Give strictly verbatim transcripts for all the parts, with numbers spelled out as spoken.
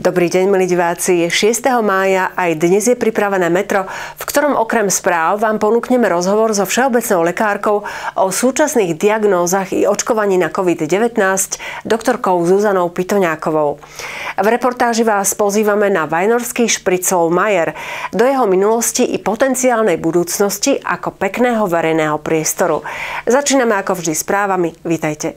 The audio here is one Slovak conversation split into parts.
Dobrý deň, milí diváci. Je šiesteho mája, aj dnes je pripravené metro, v ktorom okrem správ vám ponúkneme rozhovor so všeobecnou lekárkou o súčasných diagnózach i očkovaní na covid devätnásť doktorkou Zuzanou Pitoňákovou. V reportáži vás pozývame na vajnorský špriclov Majer, do jeho minulosti i potenciálnej budúcnosti ako pekného verejného priestoru. Začíname ako vždy správami. Vítajte.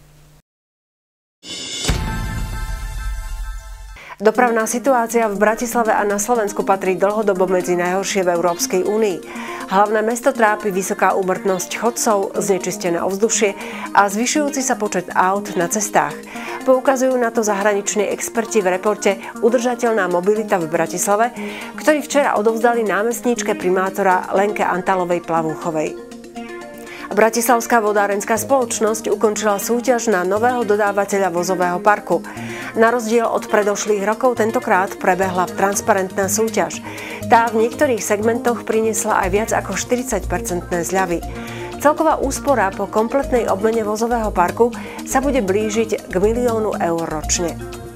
Dopravná situácia v Bratislave a na Slovensku patrí dlhodobo medzi najhoršie v Európskej únii. Hlavné mesto trápi vysoká úmrtnosť chodcov, znečistené ovzdušie a zvyšujúci sa počet aut na cestách. Poukazujú na to zahraniční experti v reporte Udržateľná mobilita v Bratislave, ktorý včera odovzdali námestníčke primátora Lenke Antalovej-Plavúchovej. Bratislavská vodárenská spoločnosť ukončila súťaž na nového dodávateľa vozového parku. Na rozdiel od predošlých rokov tentokrát prebehla transparentná súťaž. Tá v niektorých segmentoch priniesla aj viac ako štyridsať percentné zľavy. Celková úspora po kompletnej obmene vozového parku sa bude blížiť k miliónu eur ročne.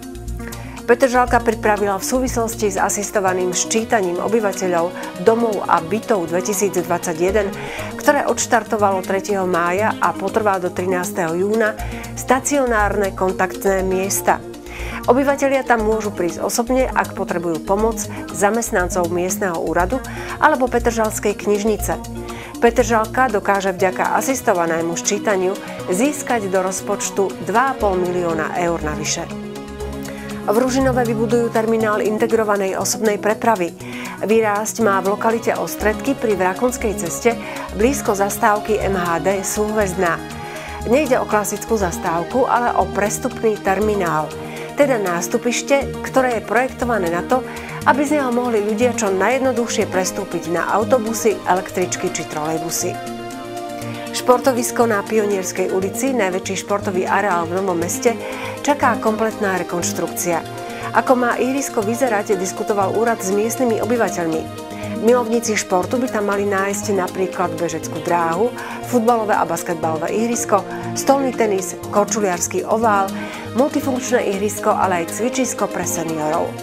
Petržalka pripravila v súvislosti s asistovaným ščítaním obyvateľov domov a bytov dvetisícdvadsaťjeden, ktoré odštartovalo tretieho mája a potrvá do trinásteho júna, stacionárne kontaktné miesta. Obyvatelia tam môžu prísť osobne, ak potrebujú pomoc zamestnancov miestneho úradu alebo Petržalskej knižnice. Petržalka dokáže vďaka asistovanému ščítaniu získať do rozpočtu dva a pol milióna eur navyše. V Ružinove vybudujú terminál integrovanej osobnej prepravy. Vyrásť má v lokalite Ostredky pri Vrakonskej ceste blízko zastávky em há dé Súhvezdná. Nejde o klasickú zastávku, ale o prestupný terminál, teda nástupište, ktoré je projektované na to, aby z neho mohli ľudia čo najjednoduchšie prestúpiť na autobusy, električky či trolejbusy. Športovisko na Pionierskej ulici, najväčší športový areál v Novom Meste, čaká kompletná rekonštrukcia. Ako má ihrisko vyzerať, diskutoval úrad s miestnymi obyvateľmi. Milovníci športu by tam mali nájsť napríklad bežeckú dráhu, futbalové a basketbalové ihrisko, stolný tenis, korčuliarsky ovál, multifunkčné ihrisko, ale aj cvičisko pre seniorov.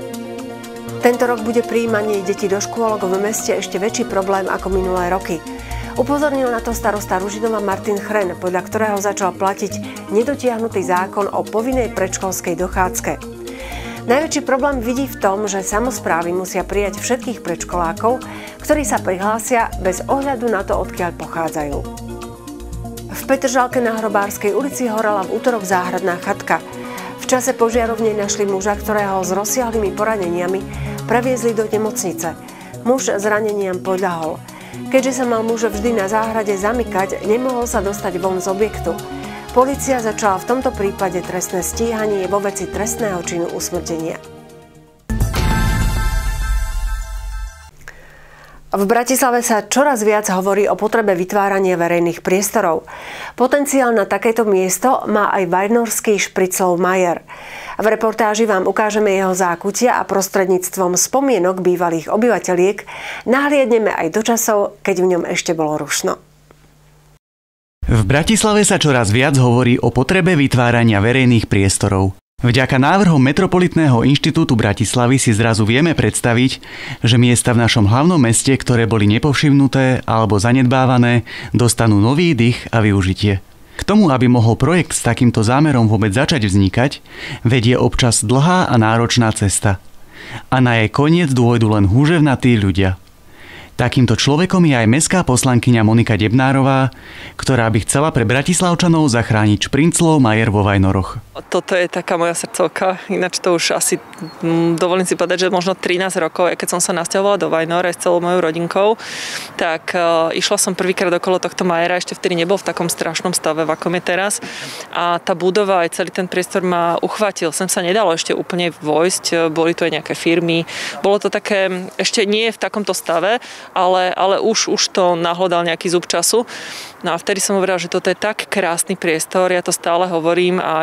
Tento rok bude prijímanie detí do škôlok v meste ešte väčší problém ako minulé roky. Upozornil na to starosta Ružinova Martin Chren, podľa ktorého začal platiť nedotiahnutý zákon o povinnej predškolskej dochádzke. Najväčší problém vidí v tom, že samosprávy musia prijať všetkých predškolákov, ktorí sa prihlásia bez ohľadu na to, odkiaľ pochádzajú. V Petržalke na Hrobárskej ulici horela v útorok záhradná chatka. V čase požiaru v nej našli muža, ktorého s rozsiahlými poraneniami previezli do nemocnice. Muž zraneniam podľahol. Keďže sa mal muž vždy na záhrade zamykať, nemohol sa dostať von z objektu. Polícia začala v tomto prípade trestné stíhanie vo veci trestného činu usmrtenia. V Bratislave sa čoraz viac hovorí o potrebe vytvárania verejných priestorov. Potenciál na takéto miesto má aj vajnorský špriclov Majer. V reportáži vám ukážeme jeho zákutia a prostredníctvom spomienok bývalých obyvateľiek nahliadneme aj do časov, keď v ňom ešte bolo rušno. V Bratislave sa čoraz viac hovorí o potrebe vytvárania verejných priestorov. Vďaka návrhom Metropolitného inštitútu Bratislavy si zrazu vieme predstaviť, že miesta v našom hlavnom meste, ktoré boli nepovšimnuté alebo zanedbávané, dostanú nový dych a využitie. K tomu, aby mohol projekt s takýmto zámerom vôbec začať vznikať, vedie občas dlhá a náročná cesta. A na jej koniec dôjdu len húževnatí ľudia. Takýmto človekom je aj mestská poslankyňa Monika Debnárová, ktorá by chcela pre Bratislavčanov zachrániť šprinclov Majer vo Vajnoroch. Toto je taká moja srdcovka, ináč to už asi, dovolím si povedať, že možno trinásť rokov, keď som sa nasťahovala do Vajnor aj s celou mojou rodinkou, tak uh, išla som prvýkrát okolo tohto Majera, ešte vtedy nebol v takom strašnom stave, v akom je teraz. A tá budova, aj celý ten priestor ma uchvátil. Sem sa nedalo ešte úplne vojsť, boli tu aj nejaké firmy. Bolo to také, ešte nie v takomto stave, ale, ale už, už to nahlodal nejaký zub času. No a vtedy som hovorila, že toto je tak krásny priestor, ja to stále hovorím a aj to budem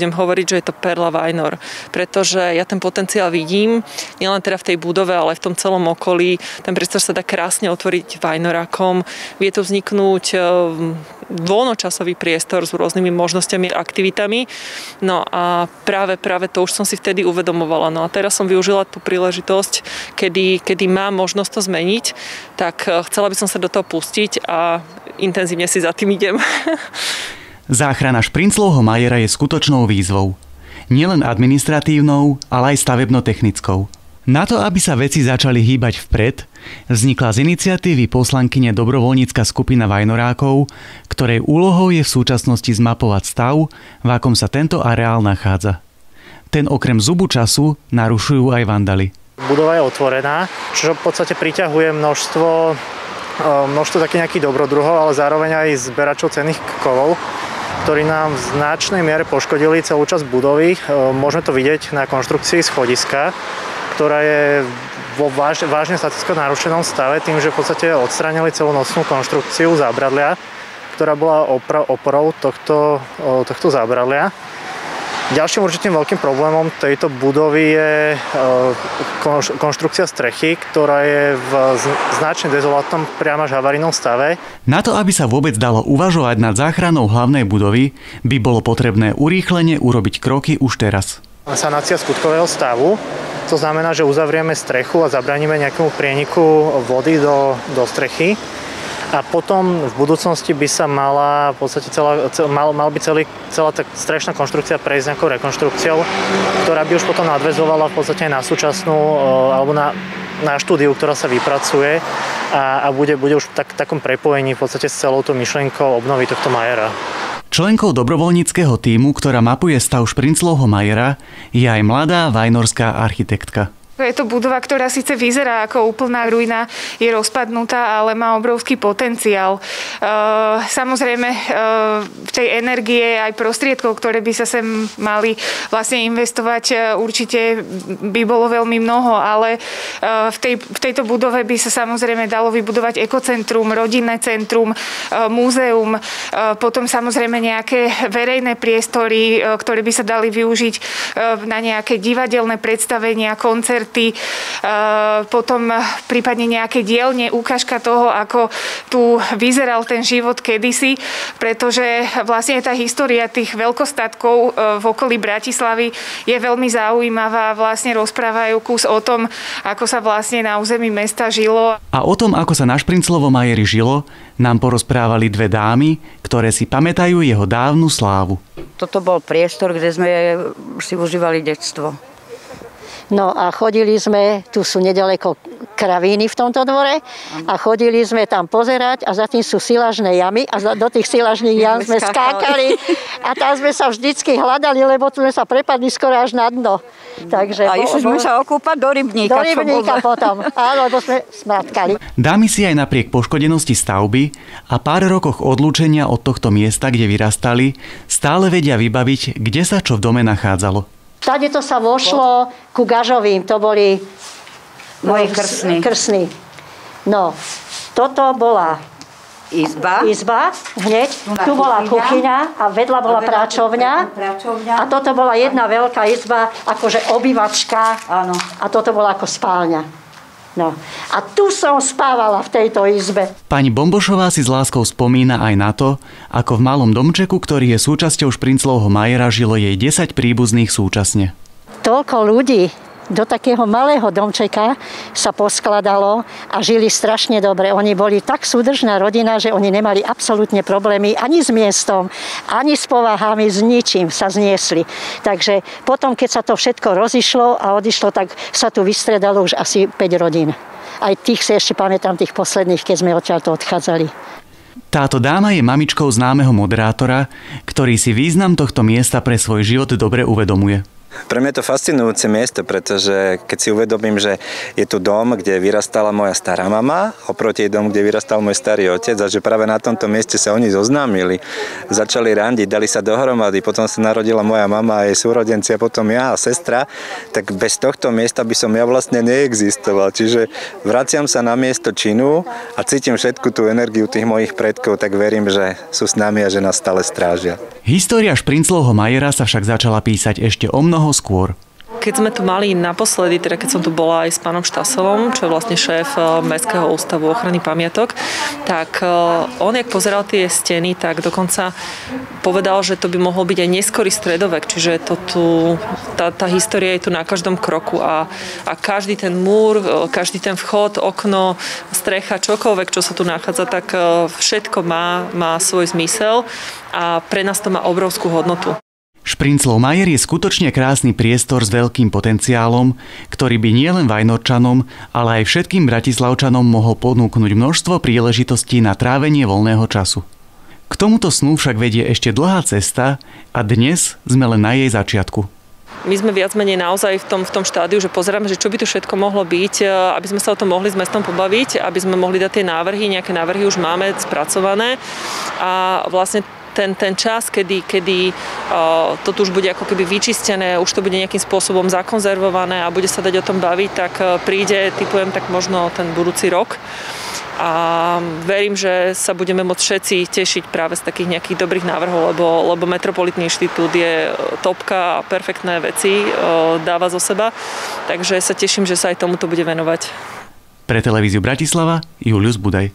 budem hovoriť, že je to perla Vajnor, pretože ja ten potenciál vidím, nielen teda v tej budove, ale v tom celom okolí. Ten priestor sa dá krásne otvoriť Vajnorákom. Vie tu vzniknúť voľnočasový priestor s rôznymi možnosťami, aktivitami. No a práve, práve to už som si vtedy uvedomovala. No a teraz som využila tú príležitosť, kedy, kedy mám možnosť to zmeniť, tak chcela by som sa do toho pustiť a intenzívne si za tým idem. Záchrana Šprinclovho Majera je skutočnou výzvou. Nielen administratívnou, ale aj stavebno-technickou. Na to, aby sa veci začali hýbať vpred, vznikla z iniciatívy poslankyne dobrovoľnícka skupina Vajnorákov, ktorej úlohou je v súčasnosti zmapovať stav, v akom sa tento areál nachádza. Ten okrem zubu času narušujú aj vandaly. Budova je otvorená, čo v podstate priťahuje množstvo, množstvo takých nejakých dobrodruhov, ale zároveň aj zberačov cenných kovov, ktorí nám v značnej miere poškodili celú časť budovy. Môžeme to vidieť na konštrukcii schodiska, ktorá je vo váž, vážne staticko narušenom stave tým, že v podstate odstránili celú nosnú konštrukciu zábradlia, ktorá bola opra, oporou tohto, tohto zábradlia. Ďalším určitým veľkým problémom tejto budovy je konštrukcia strechy, ktorá je v značne dezolátnom, priam až havarijnom stave. Na to, aby sa vôbec dalo uvažovať nad záchranou hlavnej budovy, by bolo potrebné urýchlene urobiť kroky už teraz. Sanácia skutkového stavu. To znamená, že uzavrieme strechu a zabraníme nejakému prieniku vody do, do strechy. A potom v budúcnosti by sa mala v podstate celá, cel, mal, mal by celý, celá tá strešná konštrukcia prejsť nejakou rekonštrukciou, ktorá by už potom nadväzovala v podstate aj na súčasnú alebo na, na štúdiu, ktorá sa vypracuje a, a bude, bude už v tak, takom prepojení v podstate s celou tou myšlienkou obnovy tohto Majera. Členkou dobrovoľníckeho tímu, ktorá mapuje stav Šprinclovho Majera, je aj mladá vajnorská architektka. Je to budova, ktorá síce vyzerá ako úplná ruina, je rozpadnutá, ale má obrovský potenciál. Samozrejme, v tej energie aj prostriedkov, ktoré by sa sem mali vlastne investovať, určite by bolo veľmi mnoho, ale v, tej, v tejto budove by sa samozrejme dalo vybudovať ekocentrum, rodinné centrum, múzeum, potom samozrejme nejaké verejné priestory, ktoré by sa dali využiť na nejaké divadelné predstavenia, koncerty, potom prípadne nejaké dielne, ukážka toho, ako tu vyzeral ten život kedysi, pretože vlastne tá história tých veľkostatkov v okolí Bratislavy je veľmi zaujímavá. Vlastne rozprávajú kus o tom, ako sa vlastne na území mesta žilo. A o tom, ako sa na Šprinclovom Majeri žilo, nám porozprávali dve dámy, ktoré si pamätajú jeho dávnu slávu. Toto bol priestor, kde sme si užívali detstvo. No a chodili sme, tu sú nedaleko kravíny v tomto dvore a chodili sme tam pozerať a za tým sú silažné jamy a do tých silažných jam sme skákali a tam sme sa vždycky hľadali, lebo tu sme sa prepadli skoro až na dno. Takže a išli sme sa okúpať do rybníka. Do rybníka potom, alebo sme smátkali. Dámy si aj napriek poškodenosti stavby a pár rokoch odlúčenia od tohto miesta, kde vyrastali, stále vedia vybaviť, kde sa čo v dome nachádzalo. Tady to sa vošlo ku Gažovým, to boli moji krsní. krsní. No, toto bola izba, izba hneď, tu bola kuchyňa a vedľa bola práčovňa a toto bola jedna veľká izba, akože obývačka a toto bola ako spálňa. No. A tu som spávala v tejto izbe. Pani Bombošová si s láskou spomína aj na to, ako v malom domčeku, ktorý je súčasťou Šprinclovho Majera, žilo jej desať príbuzných súčasne. Toľko ľudí do takého malého domčeka sa poskladalo a žili strašne dobre. Oni boli tak súdržná rodina, že oni nemali absolútne problémy ani s miestom, ani s povahami, s ničím sa zniesli. Takže potom, keď sa to všetko rozišlo a odišlo, tak sa tu vystredalo už asi päť rodín. Aj tých si ešte pamätám, tých posledných, keď sme odtiaľto odchádzali. Táto dáma je mamičkou známeho moderátora, ktorý si význam tohto miesta pre svoj život dobre uvedomuje. Pre mňa je to fascinujúce miesto, pretože keď si uvedomím, že je tu dom, kde vyrastala moja stará mama, oproti jej domu, kde vyrastal môj starý otec, a že práve na tomto mieste sa oni zoznámili, začali randiť, dali sa dohromady, potom sa narodila moja mama a jej súrodenci a potom ja a sestra, tak bez tohto miesta by som ja vlastne neexistoval. Čiže vraciam sa na miesto činu a cítim všetku tú energiu tých mojich predkov, tak verím, že sú s nami a že nás stále strážia. História Šprinclovho Majera sa však začala písať ešte o mnoho skôr. Keď sme tu mali naposledy, teda keď som tu bola aj s pánom Štaselom, čo je vlastne šéf Mestského ústavu ochrany pamiatok, tak on, jak pozeral tie steny, tak dokonca povedal, že to by mohol byť aj neskorý stredovek, čiže to tu, tá, tá história je tu na každom kroku a, a každý ten múr, každý ten vchod, okno, strecha, čokoľvek, čo sa tu nachádza, tak všetko má, má svoj zmysel a pre nás to má obrovskú hodnotu. Šprinclov Majer je skutočne krásny priestor s veľkým potenciálom, ktorý by nielen Vajnorčanom, ale aj všetkým Bratislavčanom mohol ponúknuť množstvo príležitostí na trávenie voľného času. K tomuto snu však vedie ešte dlhá cesta a dnes sme len na jej začiatku. My sme viac menej naozaj v tom, v tom štádiu, že pozeráme, že čo by tu všetko mohlo byť, aby sme sa o tom mohli s mestom pobaviť, aby sme mohli dať tie návrhy, nejaké návrhy už máme spracované a vlastne Ten, ten čas, kedy, kedy uh, to tu už bude ako keby vyčistené, už to bude nejakým spôsobom zakonzervované a bude sa dať o tom baviť, tak uh, príde, typujem, tak možno ten budúci rok. A verím, že sa budeme môcť všetci tešiť práve z takých nejakých dobrých návrhov, lebo, lebo Metropolitný inštitút je topka a perfektné veci uh, dáva zo seba. Takže sa teším, že sa aj tomuto bude venovať. Pre televíziu Bratislava Julius Budaj.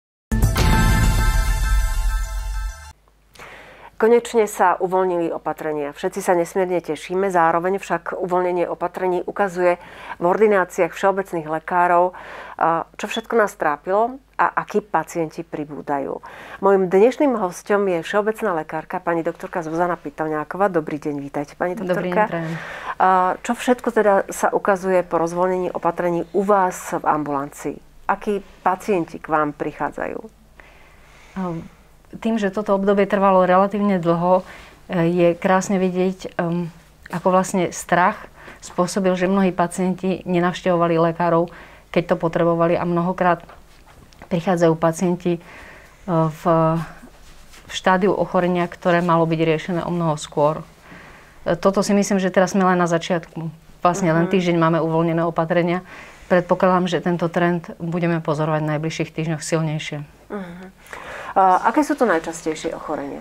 Konečne sa uvoľnili opatrenia. Všetci sa nesmierne tešíme, zároveň však uvoľnenie opatrení ukazuje v ordináciách všeobecných lekárov, čo všetko nás trápilo a akí pacienti pribúdajú. Mojím dnešným hosťom je všeobecná lekárka, pani doktorka Zuzana Pitovňáková. Dobrý deň, vítajte, pani doktorka. Dobrý deň, Čo všetko teda sa ukazuje po rozvoľnení opatrení u vás v ambulancii? Akí pacienti k vám prichádzajú? Um. Tým, že toto obdobie trvalo relatívne dlho, je krásne vidieť, um, ako vlastne strach spôsobil, že mnohí pacienti nenavštevovali lekárov, keď to potrebovali a mnohokrát prichádzajú pacienti uh, v, v štádiu ochorenia, ktoré malo byť riešené o mnoho skôr. Toto si myslím, že teraz sme len na začiatku. Vlastne len týždeň máme uvoľnené opatrenia. Predpokladám, že tento trend budeme pozorovať v najbližších týždňoch silnejšie. Uh-huh. A aké sú to najčastejšie ochorenia?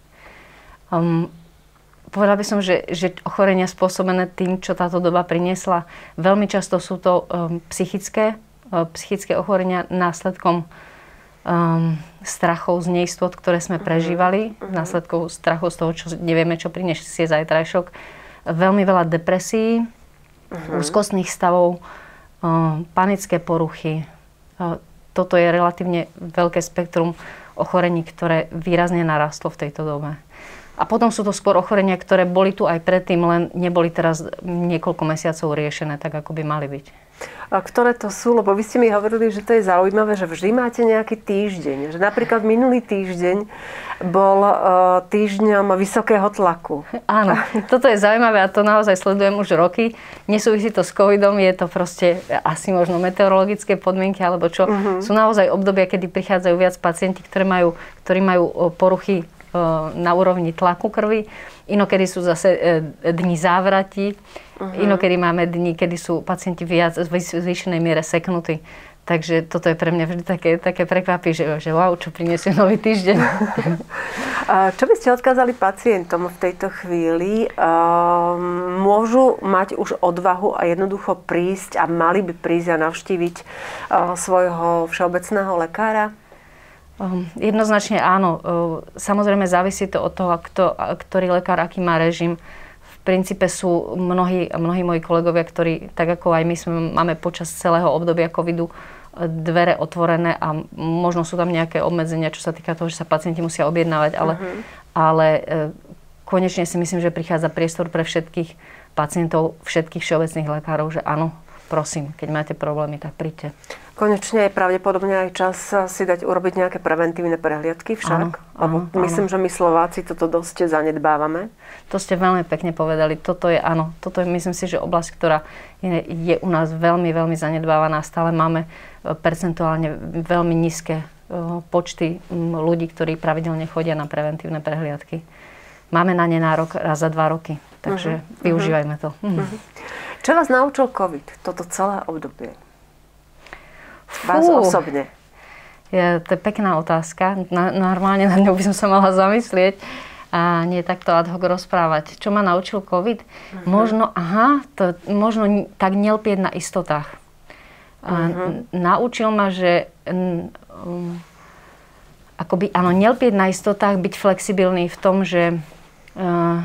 Um, povedala by som, že, že ochorenia spôsobené tým, čo táto doba priniesla, veľmi často sú to um, psychické, um, psychické ochorenia následkom um, strachov z neistot, ktoré sme prežívali, uh-huh. následkom strachov z toho, čo nevieme, čo prinesie zajtrajšok. Veľmi veľa depresií, uh-huh. úzkostných stavov, um, panické poruchy. Um, toto je relatívne veľké spektrum ochorení, ktoré výrazne narastlo v tejto dobe. A potom sú to skôr ochorenia, ktoré boli tu aj predtým, len neboli teraz niekoľko mesiacov riešené tak, ako by mali byť. A ktoré to sú? Lebo vy ste mi hovorili, že to je zaujímavé, že vždy máte nejaký týždeň. Že napríklad minulý týždeň bol týždňom vysokého tlaku. Áno, toto je zaujímavé a to naozaj sledujem už roky. Nesúvisí to s covidom, je to proste asi možno meteorologické podmienky alebo čo. Uh-huh. Sú naozaj obdobia, kedy prichádzajú viac pacienti, ktorí majú, ktorí majú poruchy na úrovni tlaku krvi. Inokedy sú zase dni závratí. Uh-huh. Inokedy máme dni, kedy sú pacienti viac v zvýšenej miere seknutí. Takže toto je pre mňa vždy také, také prekvapí, že, že wow, čo prinesie nový týždeň. A čo by ste odkázali pacientom v tejto chvíli? Môžu mať už odvahu a jednoducho prísť a mali by prísť a navštíviť svojho všeobecného lekára? Jednoznačne áno. Samozrejme závisí to od toho, kto, ktorý lekár, aký má režim. V princípe sú mnohí, mnohí moji kolegovia, ktorí, tak ako aj my sme, máme počas celého obdobia covidu dvere otvorené a možno sú tam nejaké obmedzenia, čo sa týka toho, že sa pacienti musia objednávať, ale, uh-huh. ale konečne si myslím, že prichádza priestor pre všetkých pacientov, všetkých všeobecných lekárov, že áno, prosím, keď máte problémy, tak príďte. Konečne je pravdepodobne aj čas si dať urobiť nejaké preventívne prehliadky však. Áno, áno, myslím, áno. že my Slováci toto dosť zanedbávame. To ste veľmi pekne povedali. Toto je, áno, toto je, myslím si, že oblasť, ktorá je, je u nás veľmi, veľmi zanedbávaná. Stále máme percentuálne veľmi nízke počty ľudí, ktorí pravidelne chodia na preventívne prehliadky. Máme na ne nárok raz za dva roky, takže uh-huh, využívajme to. Uh-huh. Čo vás naučil COVID, toto celé obdobie? Vás Fú, osobne. Je, to je pekná otázka. Na, normálne na ňou by som sa mala zamyslieť a nie takto ad hoc rozprávať. Čo ma naučil COVID? Uh-huh. Možno, aha, to, možno tak nelpieť na istotách. Uh-huh. Naučil ma, že um, akoby, áno, nelpieť na istotách, byť flexibilný v tom, že uh,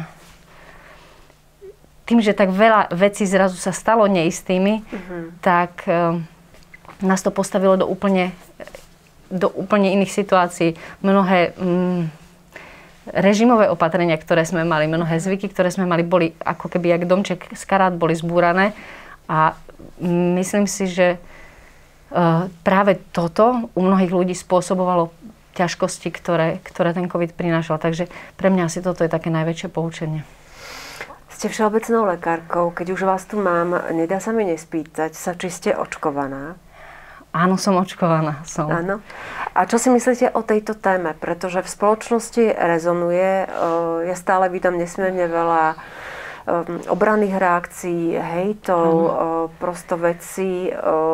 tým, že tak veľa vecí zrazu sa stalo neistými, uh-huh. tak uh, nás to postavilo do úplne, do úplne iných situácií. Mnohé mm, režimové opatrenia, ktoré sme mali, mnohé zvyky, ktoré sme mali, boli ako keby jak domček z karát, boli zbúrané. A myslím si, že uh, práve toto u mnohých ľudí spôsobovalo ťažkosti, ktoré, ktoré ten COVID prinášal. Takže pre mňa asi toto je také najväčšie poučenie. Ste všeobecnou lekárkou. Keď už vás tu mám, nedá sa mi nespýtať sa, či ste očkovaná. Áno, som očkovaná. Som. Áno. A čo si myslíte o tejto téme? Pretože v spoločnosti rezonuje, ja stále vídam nesmierne veľa obranných reakcií, hejtov, uh-huh. prosto vecí,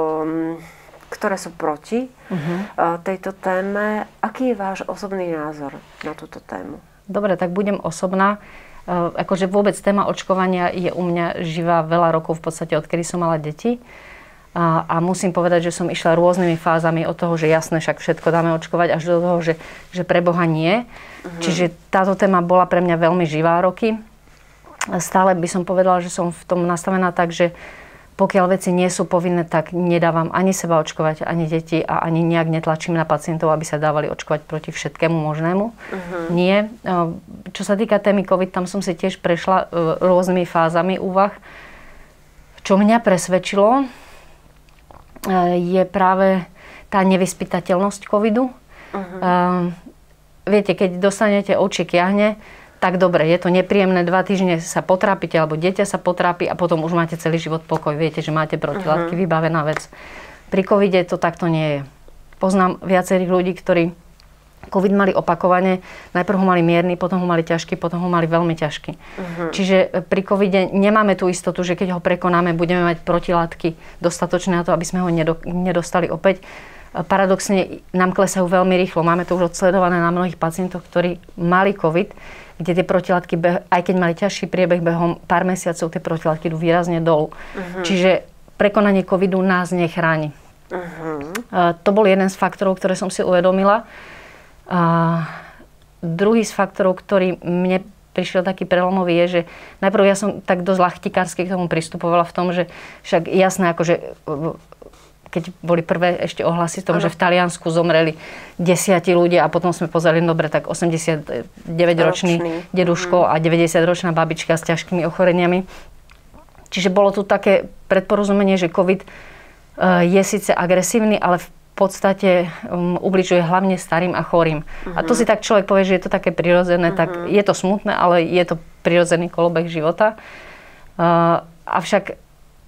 ktoré sú proti uh-huh. tejto téme. Aký je váš osobný názor na túto tému? Dobre, tak budem osobná. Akože vôbec téma očkovania je u mňa živá veľa rokov, v podstate odkedy som mala deti. A, a musím povedať, že som išla rôznymi fázami od toho, že jasné, však všetko dáme očkovať, až do toho, že, že pre Boha nie. Uh-huh. Čiže táto téma bola pre mňa veľmi živá roky. Stále by som povedala, že som v tom nastavená tak, že pokiaľ veci nie sú povinné, tak nedávam ani seba očkovať, ani deti a ani nejak netlačím na pacientov, aby sa dávali očkovať proti všetkému možnému. Uh-huh. Nie. Čo sa týka témy COVID, tam som si tiež prešla rôznymi fázami úvah. Čo mňa presvedčilo, je práve tá nevyspytateľnosť covidu. Uh-huh. Uh, viete, keď dostanete očík jahne, tak dobre, je to nepríjemné, dva týždne sa potrápite, alebo dieťa sa potrápi a potom už máte celý život pokoj. Viete, že máte protilátky, uh-huh. vybavená vec. Pri covide to takto nie je. Poznám viacerých ľudí, ktorí covid mali opakovane. Najprv ho mali mierny, potom ho mali ťažký, potom ho mali veľmi ťažký. Uh-huh. Čiže pri covide nemáme tú istotu, že keď ho prekonáme, budeme mať protilátky dostatočné na to, aby sme ho nedostali opäť. Paradoxne nám klesajú veľmi rýchlo. Máme to už odsledované na mnohých pacientoch, ktorí mali covid, kde tie protilátky, aj keď mali ťažší priebeh, behom pár mesiacov tie protilátky idú výrazne dolu. Uh-huh. Čiže prekonanie covidu nás nechráni. Uh-huh. To bol jeden z faktorov, ktoré som si uvedomila. A druhý z faktorov, ktorý mne prišiel taký prelomový, je, že najprv ja som tak dosť ľachtikársky k tomu pristupovala v tom, že však jasné, akože keď boli prvé ešte ohlasy v tom, ano. Že v Taliansku zomreli desiatí ľudia a potom sme pozreli, dobre, tak osemdesiatdeväťročný deduško a deväťdesiatročná babička s ťažkými ochoreniami. Čiže bolo tu také predporozumenie, že COVID je síce agresívny, ale v v podstate um, ubližuje hlavne starým a chorým. Uh-huh. A to si tak človek povie, že je to také prirodzené, uh-huh. tak je to smutné, ale je to prirodzený kolobeh života. Uh, avšak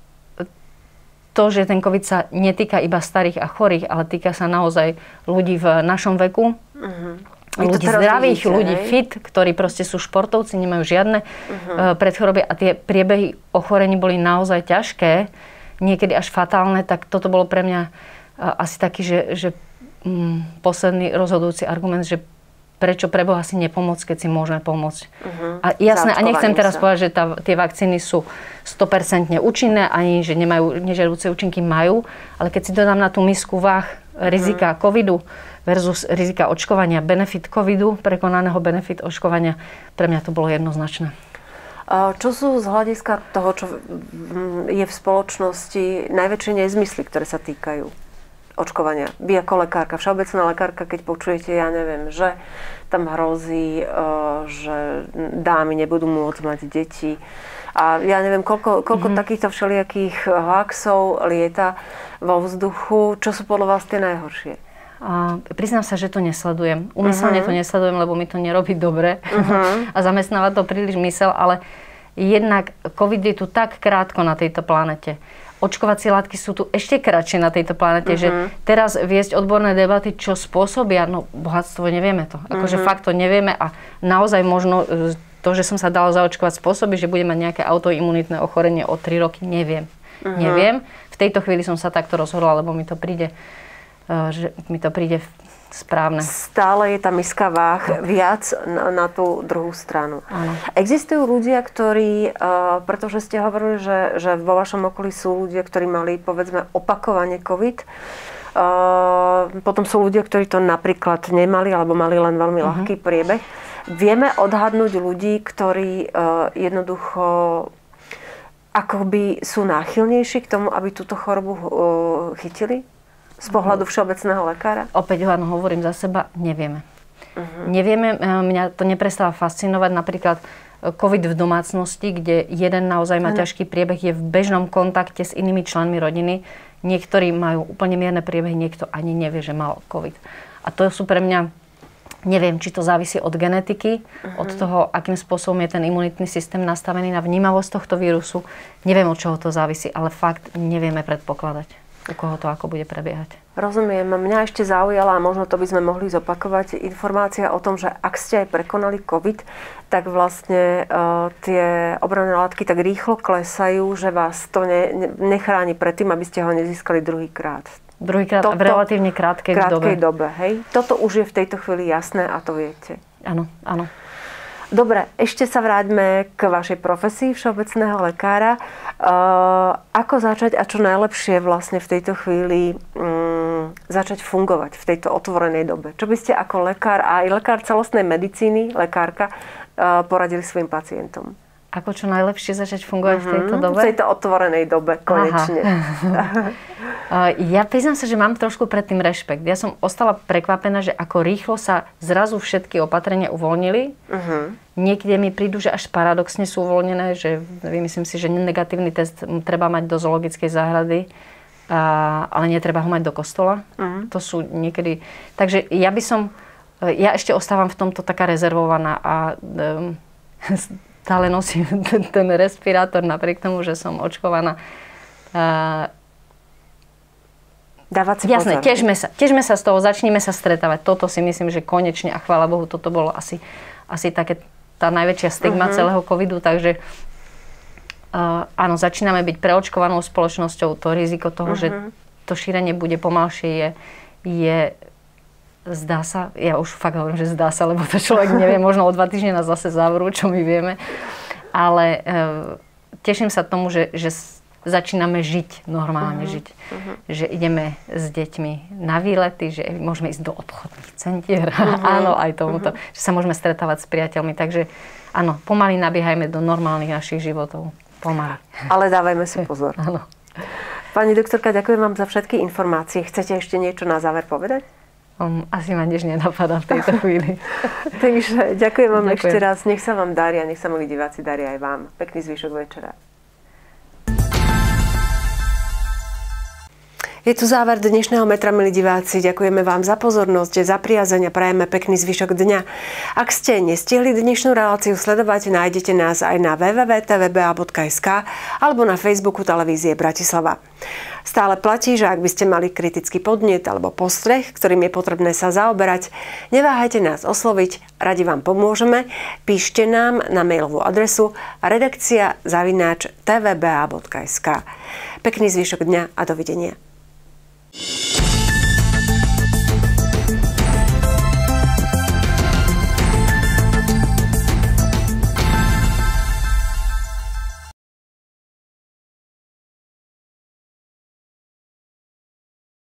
to, že ten COVID sa netýka iba starých a chorých, ale týka sa naozaj ľudí v našom veku, uh-huh. ľudí zdravých, vidíte, ľudí hej? fit, ktorí proste sú športovci, nemajú žiadne uh-huh. uh, predchoroby a tie priebehy ochorení boli naozaj ťažké, niekedy až fatálne, tak toto bolo pre mňa asi taký, že, že mm, posledný rozhodujúci argument, že prečo pre Boha si nepomôcť, keď si môžeme pomôcť. Uh-huh. A jasné, a nechcem teraz sa. povedať, že tá, tie vakcíny sú sto percent účinné, ani že nemajú nežiaduce účinky, majú, ale keď si dodám na tú misku váh rizika uh-huh. covidu versus rizika očkovania, benefit covidu, prekonaného benefit očkovania, pre mňa to bolo jednoznačné. Čo sú z hľadiska toho, čo je v spoločnosti najväčšie nezmysly, ktoré sa týkajú očkovania? Vy ako lekárka, všeobecná lekárka, keď počujete, ja neviem, že tam hrozí, že dámy nebudú môcť mať deti, A ja neviem, koľko, koľko Mhm. takýchto všelijakých hoaxov lieta vo vzduchu. Čo sú podľa vás tie najhoršie? A priznám sa, že to nesledujem. Umyselne Mhm. to nesledujem, lebo mi to nerobí dobre Mhm. a zamestnáva to príliš mysel, ale jednak COVID je tu tak krátko na tejto planete. Očkovacie látky sú tu ešte kratšie na tejto planete, Mhm. že teraz viesť odborné debaty, čo spôsobia, no bohatstvo nevieme to. Akože Mhm. fakt to nevieme a naozaj možno e, to, že som sa dala zaočkovať, spôsobí, že budem mať nejaké autoimunitné ochorenie o tri roky, neviem. Mhm. Neviem. V tejto chvíli som sa takto rozhodla, lebo mi to príde že mi to príde správne. Stále je tá miska váh viac na, na tú druhú stranu. Áno. Existujú ľudia, ktorí, uh, pretože ste hovorili, že, že vo vašom okolí sú ľudia, ktorí mali, povedzme, opakovane COVID. Uh, potom sú ľudia, ktorí to napríklad nemali, alebo mali len veľmi Mhm. ľahký priebeh. Vieme odhadnúť ľudí, ktorí uh, jednoducho akoby sú náchylnejší k tomu, aby túto chorobu uh, chytili? Z pohľadu všeobecného lekára? Opäť áno, hovorím za seba, nevieme. Uh-huh. Nevieme, mňa to neprestáva fascinovať, napríklad COVID v domácnosti, kde jeden naozaj má Ano. ťažký priebeh, je v bežnom kontakte s inými členmi rodiny. Niektorí majú úplne mierne priebehy, niekto ani nevie, že mal COVID. A to sú pre mňa, neviem, či to závisí od genetiky, uh-huh. od toho, akým spôsobom je ten imunitný systém nastavený na vnímavosť tohto vírusu. Neviem, od čoho to závisí, ale fakt nevieme predpokladať, u koho to ako bude prebiehať. Rozumiem. Mňa ešte zaujala, a možno to by sme mohli zopakovať, informácia o tom, že ak ste aj prekonali COVID, tak vlastne uh, tie obranné látky tak rýchlo klesajú, že vás to ne, ne, nechráni pred tým, aby ste ho nezískali druhýkrát. Druhýkrát a v relatívne krátkej, krátkej dobe. dobe. Hej? Toto už je v tejto chvíli jasné a to viete. Áno, áno. Dobre, ešte sa vráťme k vašej profesii všeobecného lekára. Uh, ako začať a čo najlepšie vlastne v tejto chvíli um, začať fungovať v tejto otvorenej dobe? Čo by ste ako lekár a aj lekár celostnej medicíny, lekárka, uh, poradili svojim pacientom? Ako čo najlepšie začať fungovať mm-hmm. v tejto dobe? V tejto otvorenej dobe, konečne. Ja priznám sa, že mám trošku predtým rešpekt. Ja som ostala prekvapená, že ako rýchlo sa zrazu všetky opatrenia uvoľnili. Uh-huh. Niekde mi prídu, že až paradoxne sú uvoľnené, že myslím si, že negatívny test treba mať do zoologickej záhrady, a, ale netreba ho mať do kostola. Uh-huh. To sú niekedy... Takže ja by som... Ja ešte ostávam v tomto taká rezervovaná a... Um, stále nosím ten, ten respirátor napriek tomu, že som očkovaná. Uh, Dávať si jasné, pozor. težme sa, težme sa z toho, začníme sa stretávať. Toto si myslím, že konečne, a chvála Bohu, toto bolo asi, asi také tá najväčšia stigma uh-huh. celého covidu, takže uh, áno, začíname byť preočkovanou spoločnosťou. To riziko toho, uh-huh. že to šírenie bude pomalšie, je, je zdá sa, ja už fakt hovorím, že zdá sa, lebo to človek nevie, možno o dva týždne nás zase zavrú, čo my vieme. Ale uh, teším sa tomu, že, že začíname žiť, normálne uh-huh. žiť. Uh-huh. Že ideme s deťmi na výlety, že môžeme ísť do obchodných centier. Uh-huh. Áno, aj tomuto. Uh-huh. Že sa môžeme stretávať s priateľmi. Takže áno, pomaly nabiehajme do normálnych našich životov. Pomaly. Ale dávajme si pozor. Áno. Pani doktorka, ďakujem vám za všetky informácie. Chcete ešte niečo na záver povedať? Um, asi ma nič nenapadá v tejto chvíli. Takže ďakujem vám Ďakujem. ešte raz. Nech sa vám darí a nech sa milí diváci darí aj vám. Pekný zvyšok večera. Je tu záver dnešného metra, milí diváci. Ďakujeme vám za pozornosť, za priazeň a prajeme pekný zvyšok dňa. Ak ste nestihli dnešnú reláciu sledovať, nájdete nás aj na w w w bodka t v b a bodka s k alebo na Facebooku televízie Bratislava. Stále platí, že ak by ste mali kritický podnet alebo postreh, ktorým je potrebné sa zaoberať, neváhajte nás osloviť, radi vám pomôžeme. Píšte nám na mailovú adresu redakcia zavináč t v b a bodka s k. Pekný zvyšok dňa a dovidenia.